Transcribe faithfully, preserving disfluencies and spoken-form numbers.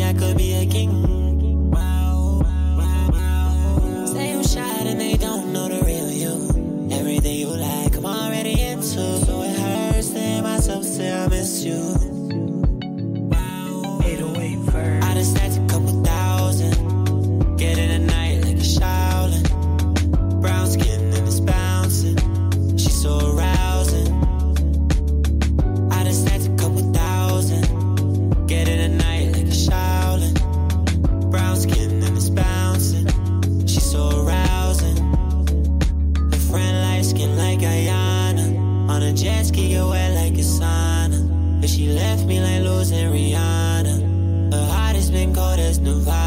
I could be a king. Wow, wow, wow. Say you shy and they don't know the real you. Everything you like, I'm already into. So it hurts to hear myself say I miss you. Wow, eight oh eight first. I just stacked a couple thousand. Get in a night like a Shaolin. Brown skin and it's bouncing. She's so arousing. I just stacked a couple thousand. Get in a night like a Shaolin. Brown skin and it's bouncing. She's so arousing. Her friend light skin like Guyana. On a jet ski get wet like a sauna. But she left me like losing Rihanna. Her heart has been cold as Nirvana.